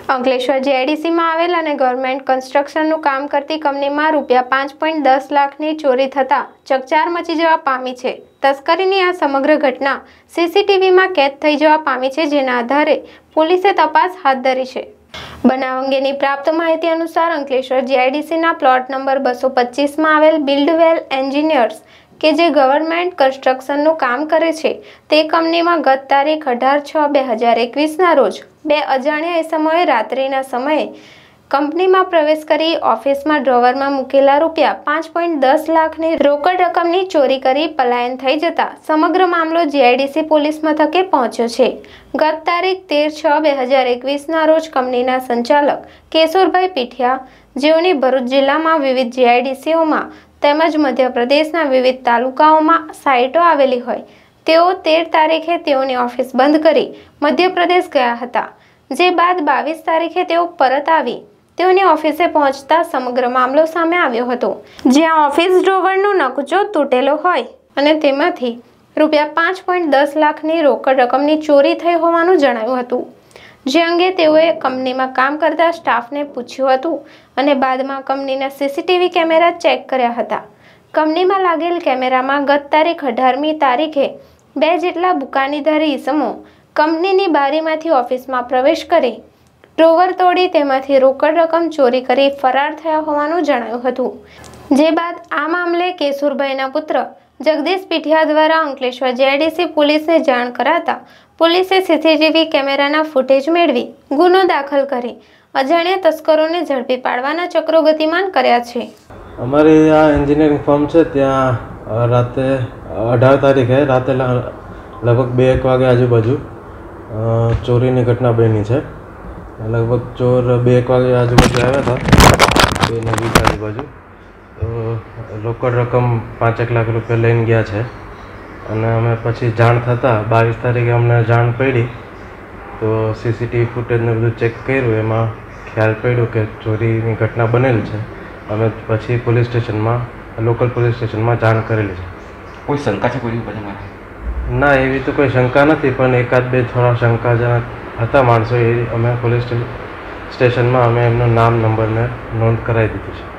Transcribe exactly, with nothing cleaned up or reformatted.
અંકલેશ્વર જીઆઈડીસીમાં આવેલ અને ગવર્મેન્ટ કન્સ્ટ્રક્શનનું કામ કરતી કંપનીમાં રૂપિયા પાંચ પોઈન્ટ દસ લાખની ચોરી થતાં ચકચાર મચી જવા પામી છે। તસ્કરીની આ સમગ્ર ઘટના સીસીટીવીમાં કેદ થઈ જવા પામી છે, જેના આધારે પોલીસે તપાસ હાથ ધરી છે। બનાવ અંગેની પ્રાપ્ત માહિતી અનુસાર અંકલેશ્વર જીઆઈડીસીના પ્લોટ નંબર બસો પચીસમાં આવેલ બિલ્ડવેલ એન્જિનિયર્સ કે જે ગવર્મેન્ટ કન્સ્ટ્રક્શનનું કામ કરે છે તે કંપનીમાં ગત તારીખ અઢાર છ બે હજાર એકવીસના રોજ બે અજાણ્યા ઇસમોએ રાત્રિના સમયે કંપનીમાં પ્રવેશ કરી ઓફિસમાં ડ્રોવરમાં મૂકેલા રૂપિયા પાંચ પોઈન્ટ દસ લાખની રોકડ રકમની ચોરી કરી પલાયન થઈ જતા સમગ્ર મામલો જીઆઈડીસી પોલીસ મથકે પહોંચ્યો છે। ગત તારીખ તેર છ બે હજાર એકવીસના રોજ કંપનીના સંચાલક કેશોરભાઈ પીઠિયા, જેઓની ભરૂચ જિલ્લામાં વિવિધ જીઆઈડીસીઓમાં તેમજ મધ્યપ્રદેશના વિવિધ તાલુકાઓમાં સાઇટો આવેલી હોય, તેઓ તેર તારીખે તેઓની ઓફિસ બંધ કરી મધ્યપ્રદેશ ગયા હતા, જે બાદ બાવીસ તારીખે તેઓ પરત આવી તેઓની ઓફિસે પહોંચતા સમગ્ર મામલો સામે આવ્યો હતો, જ્યાં ઓફિસ ડ્રોવરનો નકુચો તૂટેલો હોય અને તેમાંથી રૂપિયા પાંચ પોઈન્ટ દસ લાખની રોકડ રકમની ચોરી થઈ હોવાનું જણાવ્યું હતું, જે અંગે તેઓએ કંપનીમાં કામ કરતા સ્ટાફને પૂછ્યું હતું અને બાદમાં કંપનીના સીસીટીવી કેમેરા ચેક કર્યા હતા। કંપનીમાં લાગેલ કેમેરામાં ગત તારીખ અઢારમી તારીખે બે જેટલા બુકાનીધારી ઇસમો કંપનીની બારીમાંથી ઓફિસમાં પ્રવેશ કરી ડ્રોવર તોડી તેમાંથી રોકડ રકમ ચોરી કરી ફરાર થયા હોવાનું જણાવ્યું હતું, જે બાદ આ મામલે કેશુરભાઈના પુત્ર જગદીશ પીઠિયા દ્વારા અંકલેશ્વર જીઆઈડીસી પોલીસને જાણ કરાતા પોલીસે સીસીટીવી કેમેરાના ફૂટેજ મેળવી ગુનો દાખલ કરી અજાણ્યા તસ્કરોને ઝડપી પાડવાના ચક્રો ગતિમાન કર્યા છે। અમારી આ એન્જિનિયરિંગ ફર્મ છે, ત્યાં રાતે અઢાર તારીખે રાતે લગભગ બે એક વાગે આજુબાજુ ચોરીની ઘટના બની છે। લગભગ ચોર બે એક વાગે આજુબાજુ આવ્યા હતા, બે ને વીસ આજુબાજુ રોકડ રકમ પાંચેક લાખ રૂપિયા લઈને ગયા છે અને અમે પછી જાણ થતાં બાવીસ તારીખે અમને જાણ પડી તો સીસીટીવી ફૂટેજને બધું ચેક કર્યું, એમાં ખ્યાલ પડ્યો કે ચોરીની ઘટના બનેલ છે। અમે પછી પોલીસ સ્ટેશનમાં લોકલ પોલીસ સ્ટેશનમાં જાણ કરેલી છે। કોઈ શંકા છે કોઈ ઉપર તમારે? ના, એવી તો કોઈ શંકા નથી, પણ એકાદ બે થોડા શંકાજનક હતા માણસો, એ અમે પોલીસ સ્ટેશનમાં અમે એમનું નામ નંબરને નોંધ કરાવી દીધું છે।